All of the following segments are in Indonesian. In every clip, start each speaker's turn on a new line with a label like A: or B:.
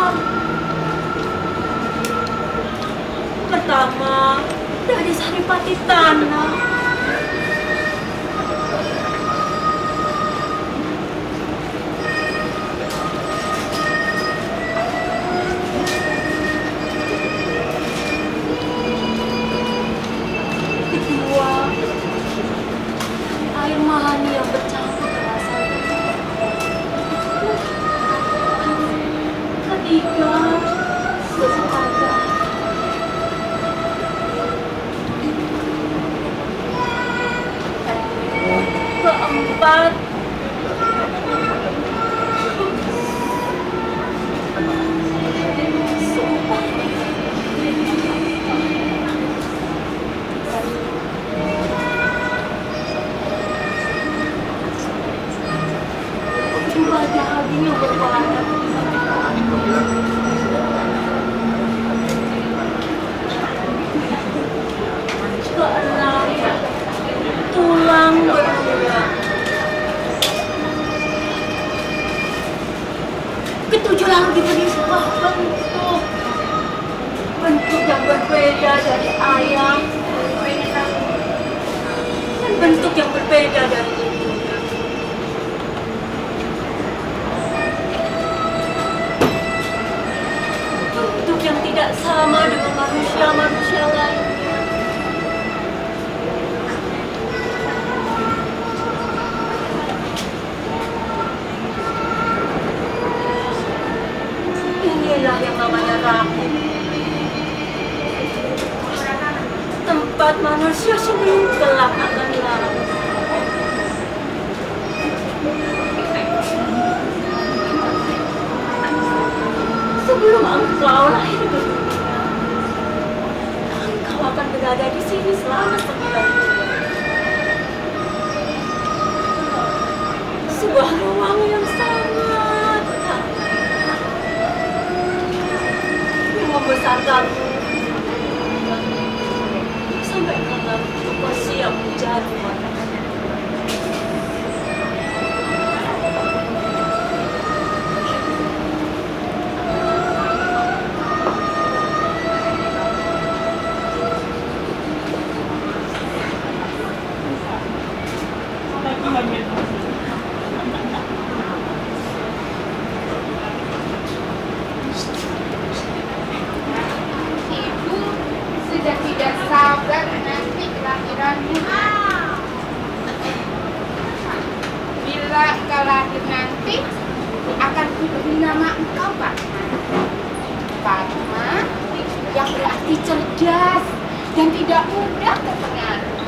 A: Pertama, dari Saripati Tanah. Kedua, air mani yang bercampur rasa. Ketiga, sesuatu. Keempat, dua daging yang berwarna. Keenam, tulang belulang. Ketujuh lalu diberi sebuah bentuk yang berbeda dari ayam dan bentuk yang berbeda dari itu. Bentuk yang tidak sama dengan manusia-manusia lainnya. Inilah yang namanya rahim. Tempat manusia sendiri kelak akan lahir. Sebelum engkau lahir ke dunia, engkau akan berada di sini selama 9 bulan. Sebuah ruang yang sangat yang membesarkanmu sampai kelak engkau siap menjadi manusia.
B: Ibu sudah tidak sabar nanti kelahiranmu. Bila engkau lahir nanti, akan kuberi nama engkau Fatma. Fatma yang berarti cerdas dan tidak mudah terpengaruh.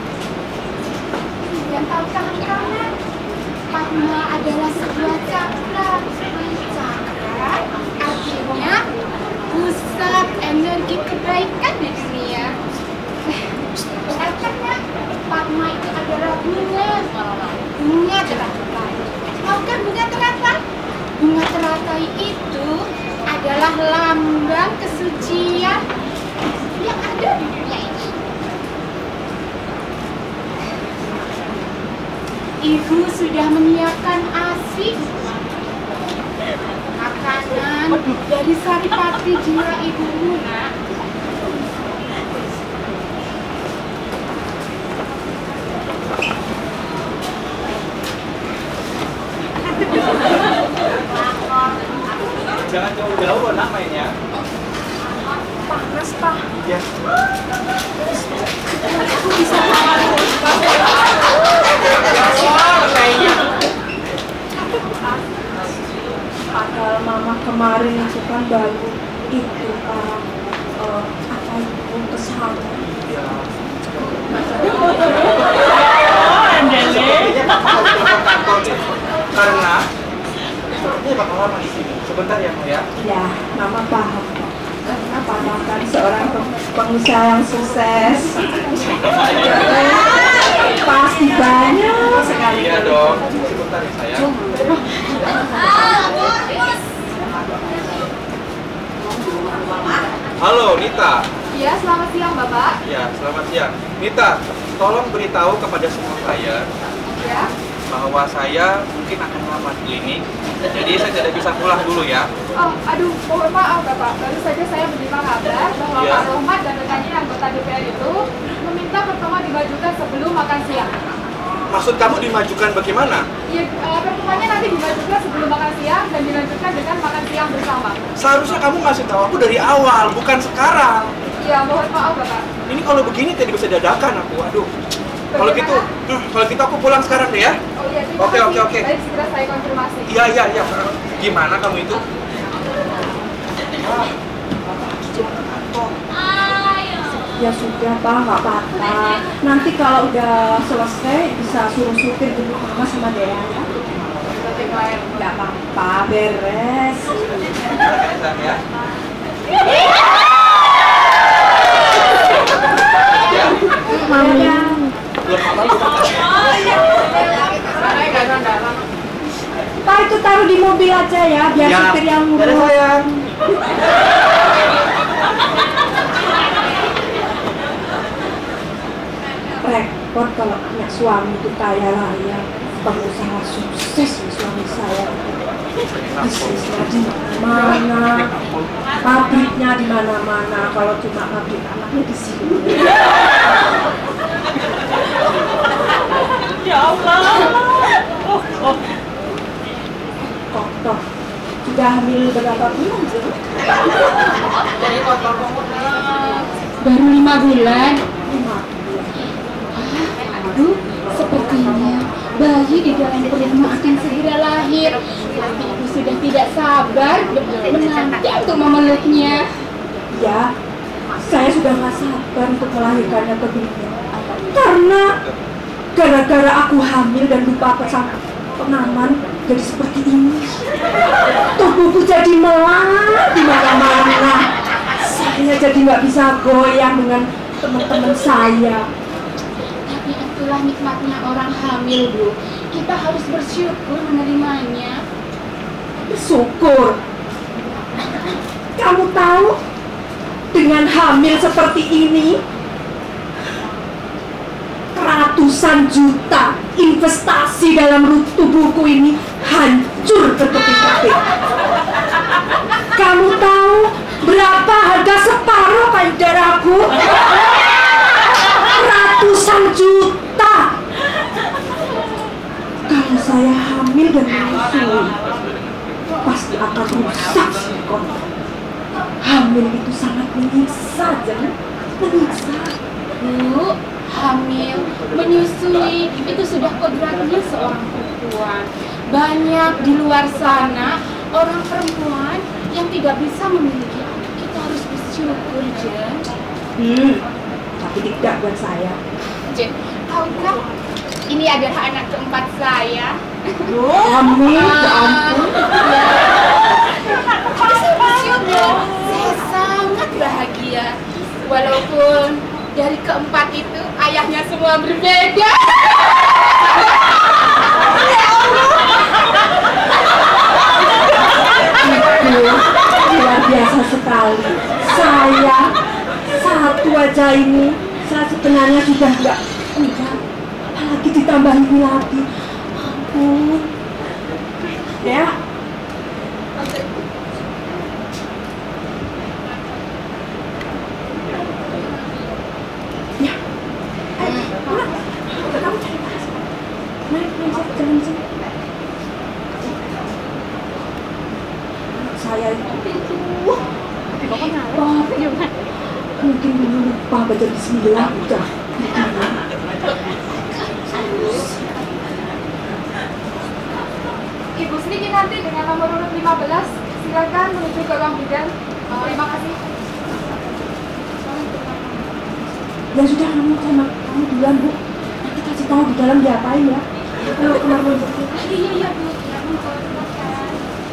B: Dan tahukah engkau, Fatma adalah sebuah cakra. Cakra artinya pusat energi kebaikan di dunia. Artinya Fatma itu adalah bunga teratai. Maukah bunga teratai? Bunga teratai itu adalah lambang kesucian yang ada di dunia ini. Ibu sudah menyiapkan ASI, makanan dari Saripati jiwa ibumu, nak.
C: Jangan jauh-jauh nak mainnya.
A: Panas, Pak.
C: Ya.
A: Aku bisa padahal mama kemarin itu kan baru itu Pak, apa itu kesana.
C: Ya. Karena sepertinya bakal lama di sini. Sebentar ya, Mo ya.
A: Ya, mama paham kok. Karena papa kan seorang pengusaha yang sukses. Pasti banyak sekali.
C: Iya dong. Sebentar ya sayang. Halo Nita.
B: Iya, selamat siang Bapak.
C: Ya, selamat siang. Nita, tolong beritahu kepada semua klien
B: Ya.
C: bahwa saya mungkin akan lama di klinik, jadi saya tidak bisa pulang dulu ya.
B: Oh, aduh, mohon maaf Bapak. Baru saja saya menerima kabar bahwa
C: Iya.
B: Pak Rohmat dan rekannya anggota DPR itu meminta pertemuan dimajukan sebelum makan siang.
C: Maksud kamu dimajukan bagaimana?
B: Ya, pertemuannya nanti dimajukan sebelum makan siang dan dilanjutkan dengan makan siang bersama.
C: Seharusnya kamu ngasih tahu aku dari awal, bukan sekarang.
B: Ya, mohon maaf Bapak.
C: Ini kalau begini tidak bisa dadakan aku, aduh. Kalau gitu, aku pulang sekarang deh ya.
B: Oh iya, terima
C: Oke,
B: kasih.
C: oke.
B: Baik, segera saya konfirmasi.
C: Iya. Gimana kamu itu?
D: Ya sudah Pak, nggak apa-apa. Nanti kalau udah selesai bisa suruh supir jemput Mama sama Dea ya. Nggak apa-apa, beres.
C: Ya.
D: Mami. Pak itu taruh di mobil aja ya, biar
C: Ya.
D: supir yang
C: Dadah,
D: ngurus.
C: sayang.
D: Repot kalau punya suami itu kaya raya, pengusaha sukses nih suami saya. Bisnisnya di mana-mana, pabriknya di mana-mana. Kalau cuma pabrik anaknya di sini.
A: Ya Allah.
D: Kok toh sudah hamil berapa bulan sih?
E: Baru 5 bulan.
D: 5 bulan.
E: Aduh, sepertinya bayi di dalam perutmu akan segera lahir. Tapi ibu sudah tidak sabar menanti untuk memeluknya.
D: Ya, saya sudah nggak sabar untuk melahirkannya ke dunia. Karena gara-gara aku hamil dan lupa pesan pengaman, jadi seperti ini. Tubuhku jadi melar di mana-mana. Saya jadi nggak bisa goyang dengan teman-teman saya.
E: Tapi itulah nikmatnya orang hamil, Bu. Kita harus bersyukur menerimanya.
D: Syukur. Kamu tahu, dengan hamil seperti ini, ratusan juta investasi dalam tubuhku ini hancur berkeping-keping. Kamu tahu berapa harga separuh payudaraku? Ratusan juta. Kalau saya hamil dan menyusui, pasti akan rusak silikon. Hamil itu sangat menyiksa, jangan menyiksa.
E: Bu, hamil, menyusui, itu sudah kodratnya seorang perempuan. Banyak di luar sana orang perempuan yang tidak bisa memiliki anak. Kita harus bersyukur, Jen.
D: Tapi tidak buat saya.
E: Jen, tahukah ini adalah anak keempat saya?
D: Hamil, ya ampun.
E: Tapi saya bersyukur, saya sangat bahagia. Walaupun dari keempat itu ayahnya semua berbeda.
D: Itu luar biasa sekali. Saya satu aja ini, saya sebenarnya sudah enggak, apalagi ditambah ini lagi. Ampun. Ya. Ya. Kamu cari tas. Naik, jalan sini. Saya itu mungkin dulu lupa baca bismillah udah.
B: Ibu Sri nanti dengan nomor urut 15, silakan menuju ke ruang bidan. Terima kasih.
D: Ya sudah, kamu duluan Bu. Nanti kasih tahu di dalam diapain ya. Kalau kemarin
E: Iya, Bu. Ya, monggo, silakan.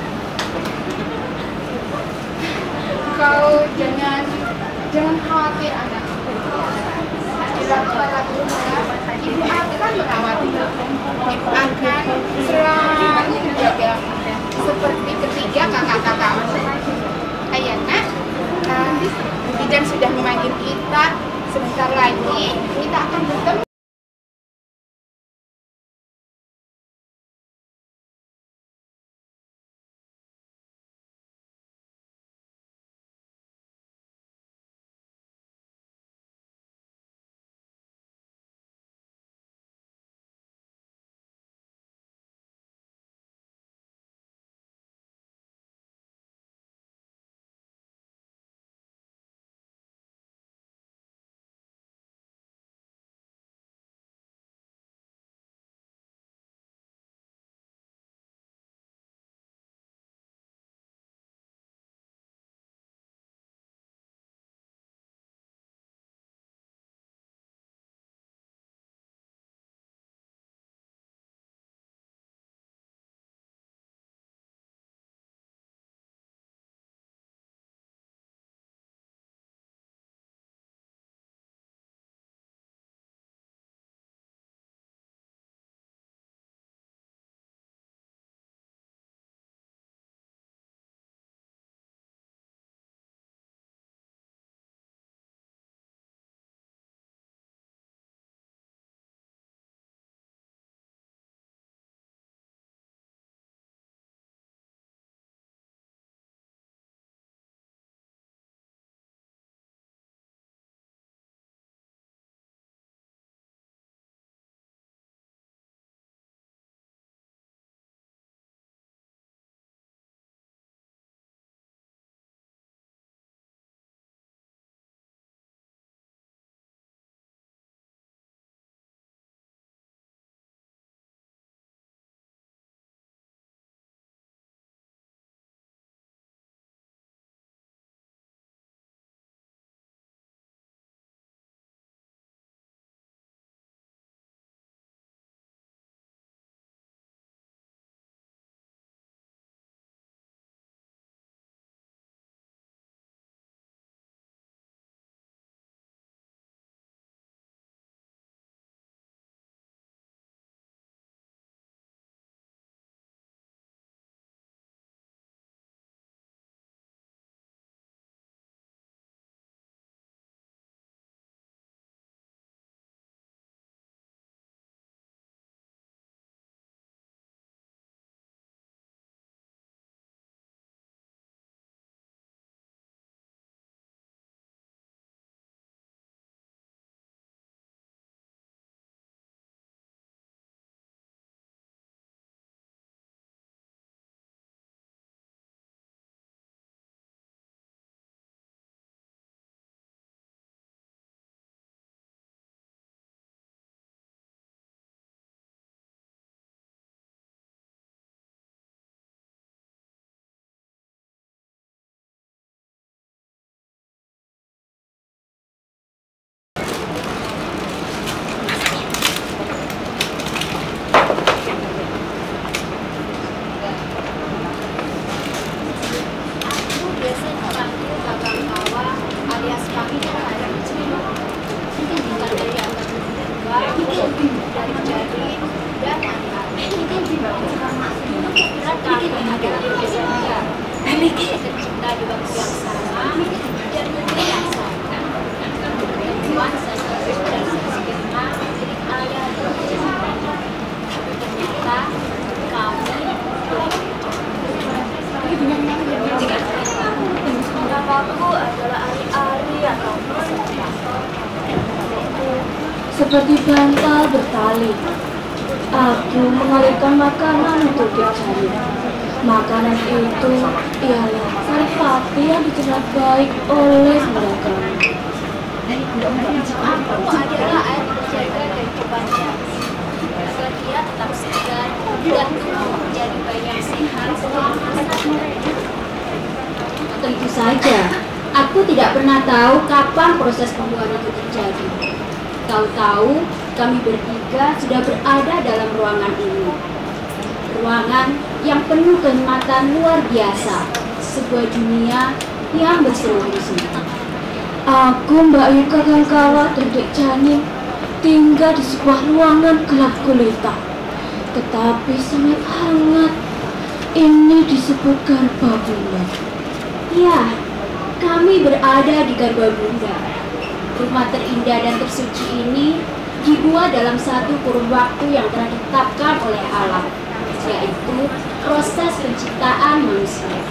B: Kau jangan khawatir anak. Dilakukan lagi rumah, ibu akan merawat. Ibu akan selalu menjaga seperti ketiga kakak-kakakmu. Ayah nak, bidan sudah memanggil kita. Sebentar lagi kita akan bertemu.
A: memiliki tercipta di waktu yang sama dan negeri yang sama. Tuhan satu dan sempurna milik ayah dan ibu. Tapi ternyata kami namaku adalah Ari-Ari atau
D: Seperti bantal bertali, aku mengalirkan makanan untuk dicari. Makanan itu ialah Saripati yang dicerna baik oleh mereka.
A: Aku adalah air berjaga kehidupannya. Agar dia tetap segar dan tumbuh menjadi bayi yang sehat selama masa hidupnya.
F: Tentu saja, aku tidak pernah tahu kapan proses pembuahan itu terjadi. Tahu-tahu, kami bertiga sudah berada dalam ruangan ini. Ruangan yang penuh kenikmatan luar biasa, sebuah dunia yang bersemi-semi.
D: Aku, Mbak Yuka, kawan-kawan dan Dek Janin tinggal di sebuah ruangan gelap gulita, tetapi sangat hangat. Ini disebut Garba Bunda.
F: Ya, kami berada di Garba Bunda. Rumah terindah dan tersuci ini dibuat dalam satu kurun waktu yang telah ditetapkan oleh alam, yaitu proses penciptaan manusia.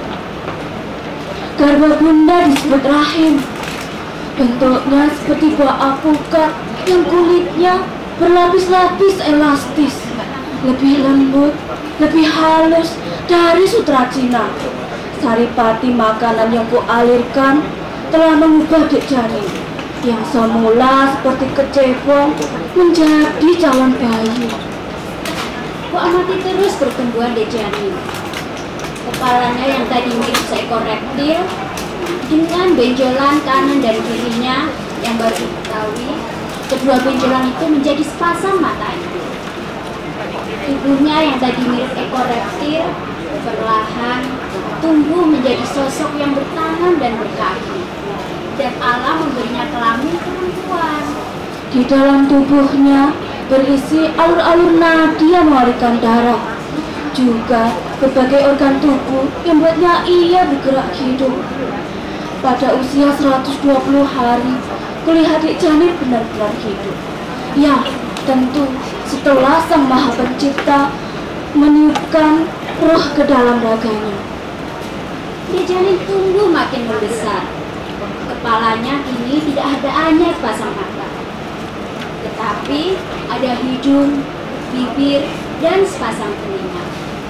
D: Garba Bunda disebut rahim. Bentuknya seperti buah alpukat yang kulitnya berlapis-lapis elastis, lebih lembut, lebih halus dari sutra Cina. Saripati makanan yang kualirkan telah mengubah Dek Janin yang semula seperti kecebong menjadi calon bayi.
F: Ku amati terus pertumbuhan Dek Janin. Kepalanya yang tadi mirip seekor reptil, dengan benjolan kanan dan kirinya yang baru diketahui, kedua benjolan itu menjadi sepasang matanya. Tubuhnya yang tadi mirip ekor reptil, perlahan tumbuh menjadi sosok yang bertangan dan berkaki, dan alam memberinya kelamin perempuan.
D: Di dalam tubuhnya berisi alur-alur nadi yang mengalirkan darah, juga berbagai organ tubuh yang membuatnya ia bergerak hidup. Pada usia 120 hari, kulihat Dek Janin benar-benar hidup. Ya, tentu setelah Sang Maha Pencipta meniupkan roh ke dalam raganya.
F: Dek Janin tumbuh makin membesar. Kepalanya kini tidak hanya sepasang mata, tetapi ada hidung, bibir, dan sepasang telinga.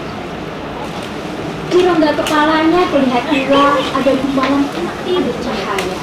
F: Di rongga kepalanya terlihat pula ada gumpalan putih bercahaya.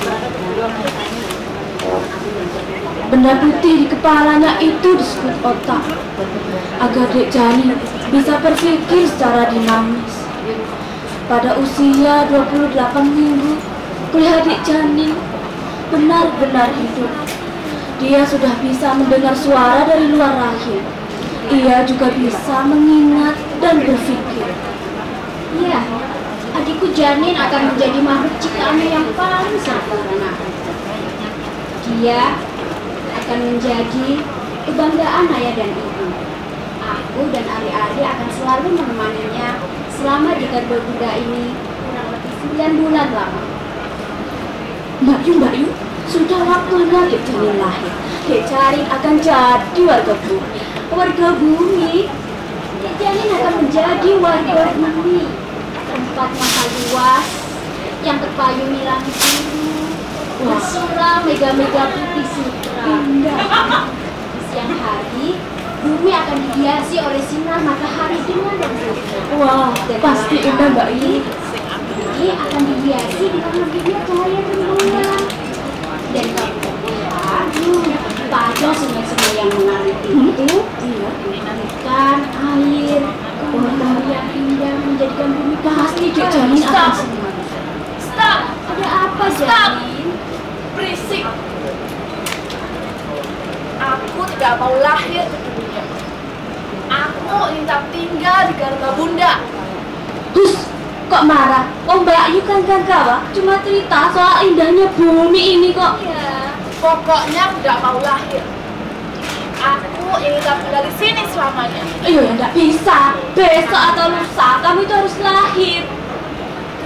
D: Benda putih di kepalanya itu disebut otak, agar Dek Janin bisa berpikir secara dinamis. Pada usia 28 minggu, kulihat Dek Janin benar-benar hidup. Dia sudah bisa mendengar suara dari luar rahim. Ia juga bisa mengingat dan berpikir.
F: Ya, adikku Janin akan menjadi makhluk ciptaannya yang paling sempurna. Dia akan menjadi kebanggaan ayah dan ibu. Aku dan Ari-Ari akan selalu menemaninya selama di Garba Bunda ini kurang lebih 9 bulan lama.
D: Mbak Yu, sudah waktunya Dek Janin lahir. Dek Janin akan jadi warga bumi.
F: Warga bumi? Dek Janin akan menjadi warga bumi, tempat maha luas yang terpayungi langit biru, bersura mega-mega putih sutra.
D: Indah.
F: Siang hari, bumi akan dihiasi oleh sinar matahari dengan rambutnya.
D: Wah, pasti indah Mbak Yu.
F: Bumi akan dihiasi dengan lebihnya cahaya rembulan. Dan kamu lihat, pada sungai-sungai yang mengalir itu, ikan, air, pohon yang indah menjadikan bumi
D: Pasti Dek Janin akan senang.
A: Stop!
F: Ada apa, Janin?
A: Berisik! Aku tidak mau lahir ke dunia. Aku ingin tetap tinggal di Garba Bunda.
D: Hus, kok marah? Oh Mbak Yu kan kawan, cuma cerita soal indahnya bumi ini kok.
A: Ya, pokoknya aku tidak mau lahir. Aku ingin tetap tinggal di sini selamanya.
D: Iya ya, nggak bisa. Besok atau lusa kamu itu harus lahir.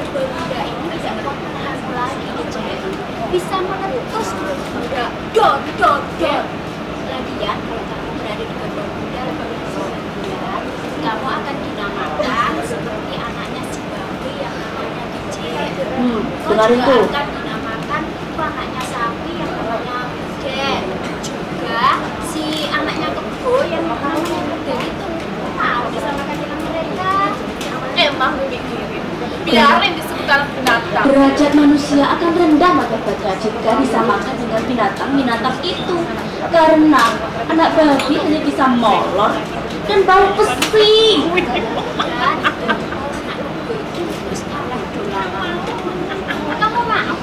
D: dengar
A: juga
D: itu.
A: akan dinamakan anaknya sapi yang namanya Buden. Juga si anaknya kebo yang namanya Buden itu mau disamakan dengan mereka.
E: Emang mikirin, biarin disebut anak binatang.
D: Derajat manusia akan rendah Magabatra jika disamakan dengan binatang-binatang itu. Karena anak babi hanya bisa molor dan bau pesing.
A: Kamu mau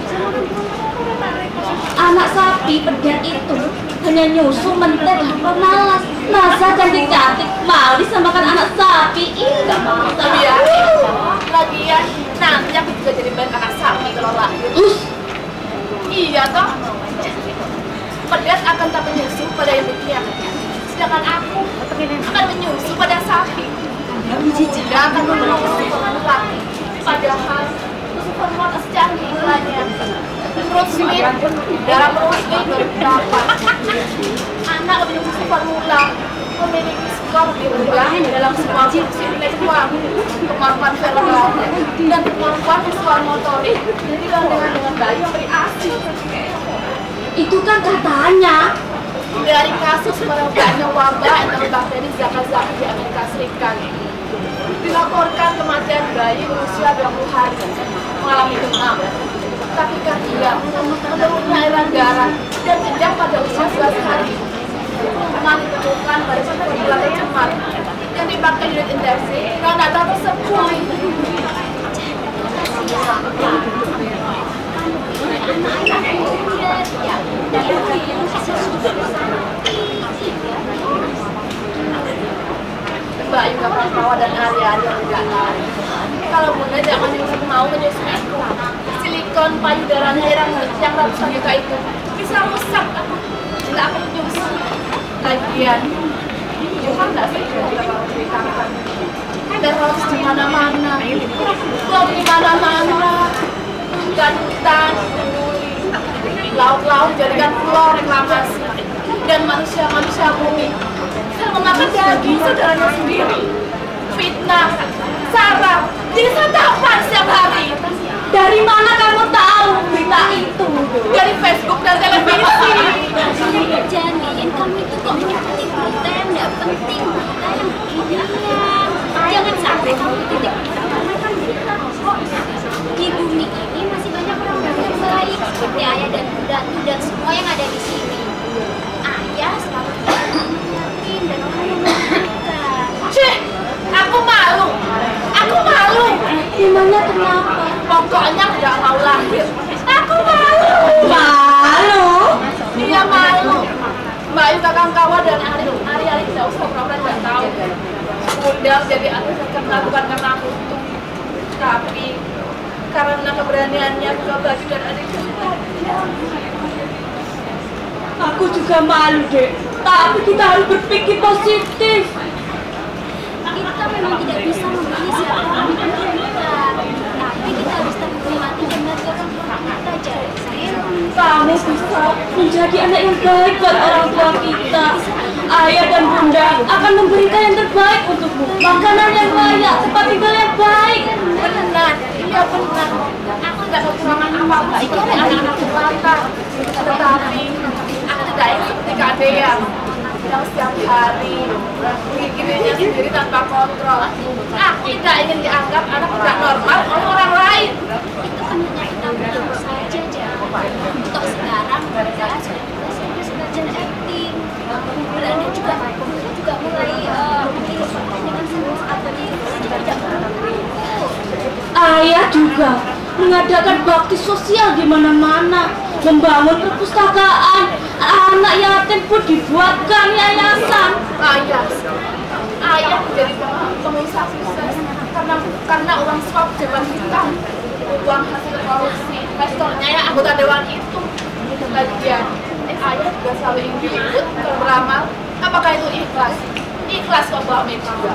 D: Anak sapi pedet itu hanya nyusu, mentet, pemalas. Masa cantik-cantik mau disamakan anak sapi? Ih, gak mau.
E: Biarin, lagian nanti aku juga jadi band anak sapi kalau lahir. Iya toh, pedet akan tak menyusu pada ibunya, sedangkan aku akan menyusu pada sapi. Dia akan menyusu laki, padahal susu formula secanggih iklannya. Perut sweet, darah perut sweet berapa? Anak minum susu formula memiliki skor lebih rendah dalam semua fungsi intelektual, kemampuan verbal, dan kemampuan visual motorik dibandingkan dengan bayi yang beri ASI.
D: Itu kan katanya.
E: Dari kasus merebaknya wabah enterobakteri Zika di Amerika Serikat, dilaporkan kematian bayi berusia 20 hari mengalami demam. Tapi karena menurunnya aliran darah dan kejang pada usia 11 hari, demam ditemukan pada formula cemat yang dipakai unit intensi. Kalau data tersebut Mbak Yuka Prakawa dan Ari-Ari yang tidak lain. Kalau Bunda jangan mau menyusui silikon payudaranya yang ratusan juta itu bisa rusak jika aku menyusui. Lagian, Johan tidak sih kalau ceritakan. Ada hoax di mana-mana, blog di mana-mana, hutan, laut-laut jadikan pulau reklamasi, dan manusia-manusia bumi sedang memakan daging saudaranya sendiri. Fitnah, sara, jadi santapan setiap hari.
D: Dari mana kamu tahu berita itu?
E: Dari Facebook dan televisi.
A: Janin, kamu itu kok menyakiti berita yang tidak penting, berita yang beginian. Jangan sampai kamu titik karena kan berita hoax. Di bumi ini masih banyak orang-orang yang baik seperti ayah dan bundatu dan semua yang ada di sini. Ayah selalu yakin dan orang yang membutuhkan.
E: Cih, aku malu.
D: Gimana kenapa?
E: Pokoknya nggak mau lahir. Aku malu.
D: Malu?
E: Dia malu. Mbak Yuka Prakawa dan Ari-Ari tidak usah pura-pura nggak tahu. Bunda jadi artis bukan karena aku itu, tapi karena keberaniannya buka baju dan adik kembarnya.
D: Aku juga malu, Dek. Tapi kita harus berpikir positif.
A: Kita memang tidak bisa memilih siapa yang memimpin kita, tapi kita harus tetap menghormati dan menghargai orang kita. Jadi
D: Kamu bisa menjadi anak yang baik buat orang tua kita. Ayah dan bunda akan memberikan yang terbaik untukmu. Makanan yang layak, tempat tinggal yang baik.
E: Benar, iya benar. Aku tidak kekurangan apa-apa seperti anak-anak jelata. Tetapi aku tidak ingin seperti Kak Dea yang setiap hari dirinya sendiri tanpa kontrol. Aku tidak ingin dianggap anak tidak normal oleh orang lain.
A: itu kan hanya kita berdua saja, untuk sekarang mereka sudah sampai sarjana acting. Belanda juga mulai dengan senang seperti tidak
D: Ayah juga mengadakan bakti sosial di mana-mana, membangun perpustakaan, anak yatim pun dibuatkan yayasan.
E: Ayah menjadi pengusaha sukses karena uang suap Dewan Hitam, uang hasil korupsi investornya yang anggota dewan itu. Lagian, ayah juga selalu ingin ikut beramal. Apakah itu ikhlas? Ikhlas kok Bu Hamid juga.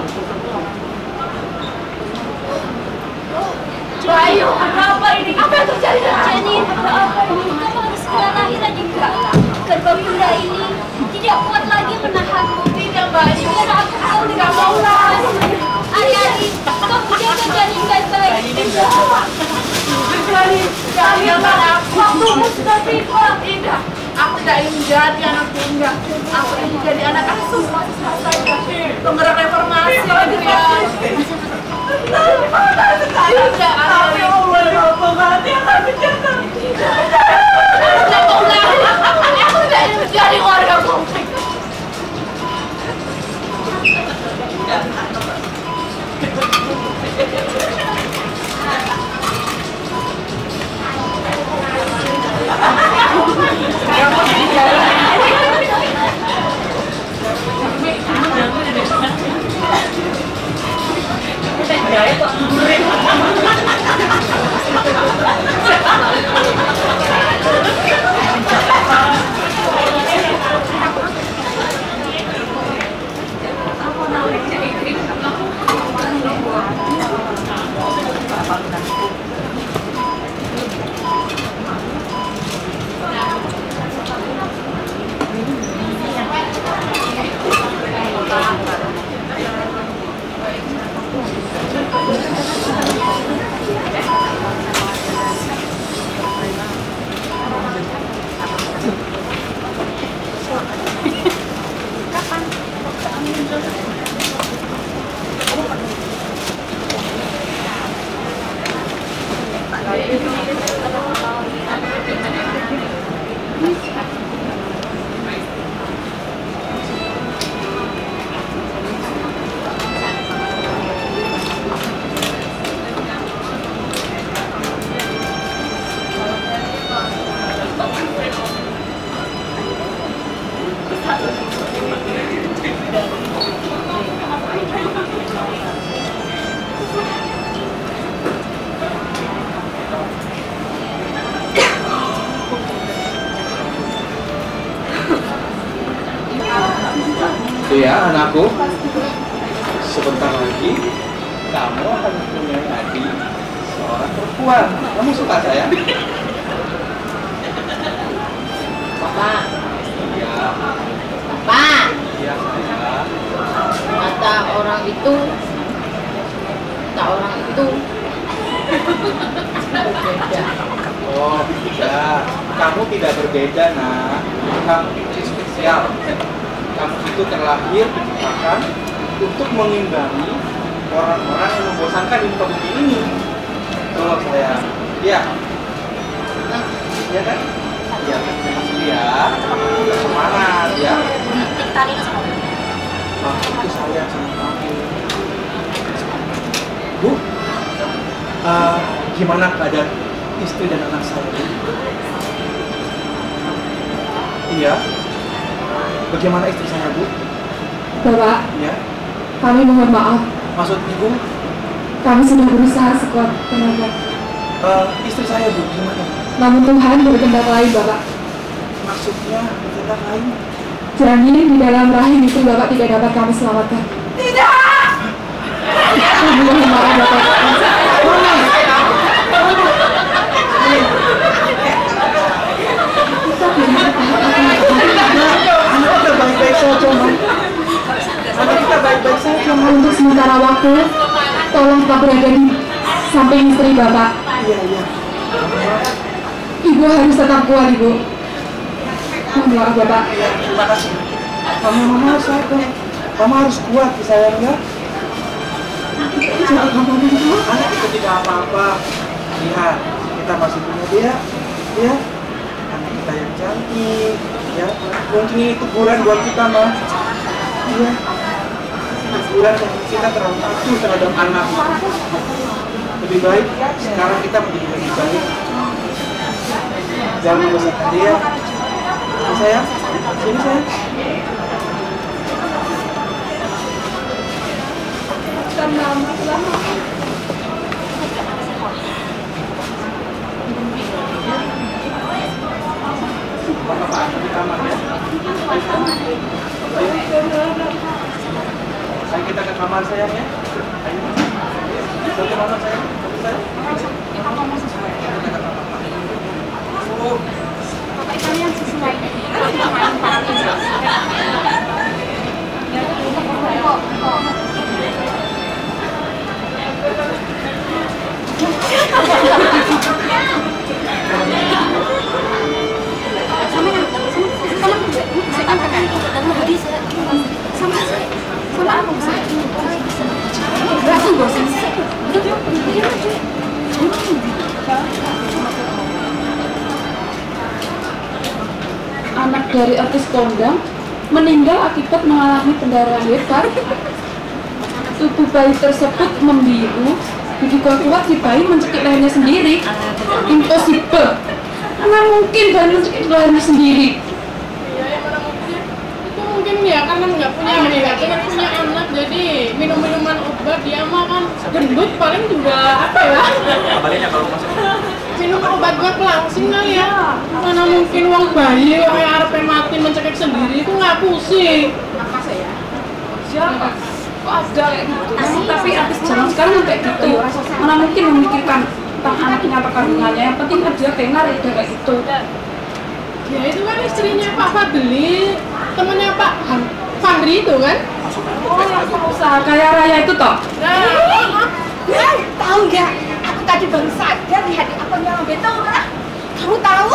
E: Bayu, apa ini? Apa yang terjadi?
A: Janin, kamu harus segera lahir aja. Kerbau bunda ini tidak kuat lagi menahanmu.
E: Tidak, Bayu.
A: Biar aku tahu
E: Tidak mau lah.
A: Ari-Ari, kamu jaga janin baik-baik.
E: Janin, tinggalkan aku. Waktumu sudah tiba. Tidak, aku tidak ingin jadi anak tunggal. Aku ingin jadi anak asuh. Penggerak reformasi, Adrian. Tidak, tapi Allah berhati akan menjaga. Aku tidak ingin menjadi warga komplek.
C: Iya, anakku. Sebentar lagi kamu akan mempunyai adik seorang perempuan. Kamu suka sayang?
E: Papa,
C: Iya.
E: Papa,
C: Iya sayang.
E: kata orang itu berbeda.
C: Oh tidak, kamu tidak berbeda nak. Kamu itu spesial. Kamu itu terlahir diciptakan untuk mengimbangi orang-orang yang membosankan di muka bumi ini. Tuh sayang. Iya. Iya kan? Iya, ya. Semangat ya. Itu sayang sama kamu. Bu, gimana keadaan istri dan anak saya? Iya. Bagaimana istri saya, Bu?
B: Bapak,
C: Ya.
B: kami mohon maaf.
C: Maksud Ibu,
B: Kami sudah berusaha sekuat tenaga.
C: istri saya, Bu, gimana?
B: Namun Tuhan berkehendak lain, Bapak.
C: Maksudnya bertindak lain?
B: Janin di dalam rahim itu Bapak tidak dapat kami selamatkan.
E: Tidak!
B: Kami mohon maaf, Bapak.
C: Anak kita baik-baik saja, Ma. Anak kita baik-baik saja, Ma.
B: Untuk sementara waktu, tolong tetap berada di samping istri Bapak.
C: Iya, iya.
B: Ibu harus tetap kuat, Ibu. Mohon maaf, Bapak.
C: Iya, terima kasih. Mama sabar. Mama harus kuat, sayang ya.
B: Jangan apa-apa.
C: Anak itu tidak apa-apa. Lihat, kita masih punya dia, ya. Anak kita yang cantik, ya. Mungkin ini teguran buat kita, Ma. Iya. Teguran yang kita terlalu patuh terhadap anak. Lebih baik sekarang kita menjadi lebih baik. Jangan membesarkan dia. Ini sayang, sini sayang. Di kamar ya. Ayo kita ke kamar sayang ya. Ayo. Kita ke kamar sayang. Sayang. Oh.
E: Kalian sesuai dengan para Anak dari artis kondang meninggal akibat mengalami pendarahan hebat. Tubuh bayi tersebut membiru. Begitu kuat si bayi mencekik lehernya sendiri. Impossible. Mana mungkin bayi mencekik lehernya sendiri?
G: Itu mungkin ya karena nggak punya anak, jadi minum-minuman obat dia mah kan gendut paling juga apa ya? Minum obat buat langsing kali ya. Mana mungkin uang bayi kayak arep mati mencekik sendiri itu nggak pusing.
B: Apa saya? Siapa? Kok ada kayak gitu?
E: Tapi artis zaman sekarang kayak gitu. Mana mungkin memikirkan tentang anaknya atau kandungannya. Yang penting dia tenar ya kayak gitu.
G: Ya itu kan istrinya Pak Fadli, temennya Pak Fadli itu kan?
E: Oh, yang pengusaha kaya raya itu toh?
A: Tahu nggak? Aku tadi baru sadar lihat di akunnya Mbak Tora. Kamu tahu?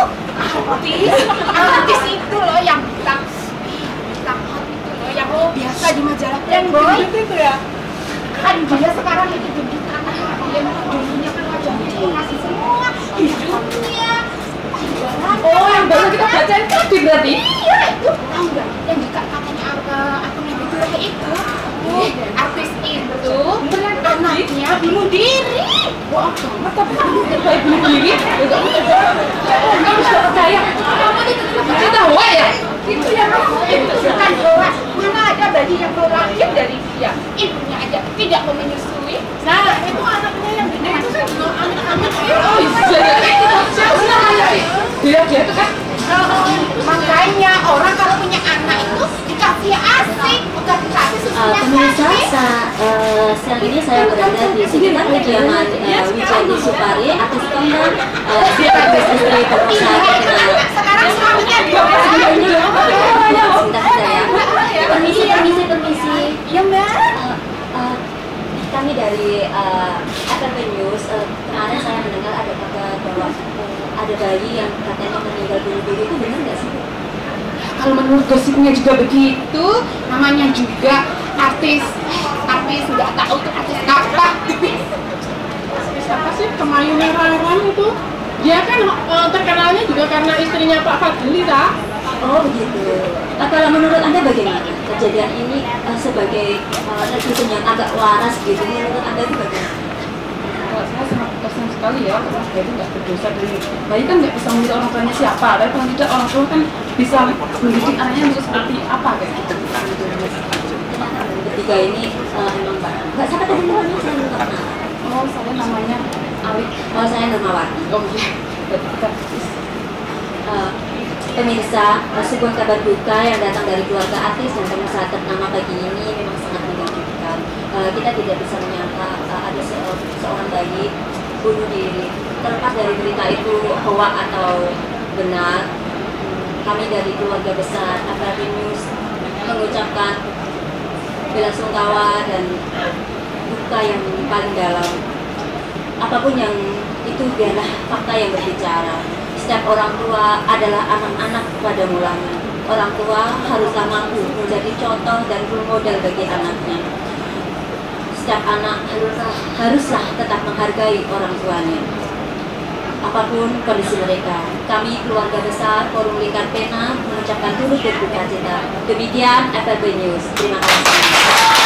A: Artis itu loh yang bilang hot itu loh yang biasa di majalah Playboy.
G: Itu ya?
A: Kan dia sekarang itu di tanah dia dulunya kan wajahnya itu ngasih semua hidupnya.
E: Oh, yang baru kita bacain tadi berarti?
A: Iya itu tahu nggak? Yang katanya akun Mbak Tora itu. Artis itu anaknya bunuh diri.
E: Wah, banget tapi kamu baik bunuh diri. Kamu sudah percaya? Kamu itu kita hoa ya?
A: Itu yang itu bukan hoax. Mana ada bayi yang lahir dari dia, ibunya aja tidak mau menyusui.
G: Nah, itu anaknya yang gede itu kan juga anak-anak.
E: Oh iya, siapa namanya? Dia itu kan?
A: Makanya orang kalau punya anak itu dikasih asik, bukan dikasih susunya
F: Pemirsa,
A: sakit.
F: siang ini saya berada di sekitar kediaman Wijadi Supari, artis kondang, istri pengusaha terkenal.
A: Sekarang suaminya
F: Sebentar ya. Permisi.
A: Ya mbak.
F: Kami dari FRP News. Kemarin saya mendengar ada kabar bahwa ada bayi yang katanya meninggal bunuh diri, itu benar nggak sih?
E: Kalau menurut gosipnya juga begitu, namanya juga artis nggak tahu tuh artis apa.
G: Siapa sih Kemayune Raihan itu? Dia kan terkenalnya juga karena istrinya Pak Fadli, tak?
F: Oh begitu. Kalau menurut Anda bagaimana kejadian ini sebagai netizen yang agak waras gitu? Menurut Anda itu bagaimana?
E: Kalau saya sangat kasihan sekali ya, karena dia itu nggak berdosa dari bayi kan nggak bisa memilih orang tuanya siapa, tapi paling tidak orang tua kan bisa mendidik anaknya untuk seperti apa kayak gitu.
F: Ketiga ini emang nggak sampai tadi namanya saya lupa.
E: Oh, saya namanya Alif.
F: Oh saya Nurmawati.
E: Oh iya, berarti kita
F: Pemirsa, sebuah kabar duka yang datang dari keluarga artis dan pengusaha ternama pagi ini memang sangat mengejutkan. Kita tidak bisa menyangka ada seorang bayi bunuh diri. Terlepas dari berita itu hoax atau benar, kami dari keluarga besar FRP News mengucapkan belasungkawa dan duka yang paling dalam. Apapun yang itu biarlah fakta yang berbicara. Setiap orang tua adalah anak-anak pada mulanya. Orang tua haruslah mampu menjadi contoh dan role model bagi anaknya. Setiap anak haruslah tetap menghargai orang tuanya. Apapun kondisi mereka, kami keluarga besar Forum Lingkar Pena mengucapkan turut berduka cita. Demikian FRP News. Terima kasih.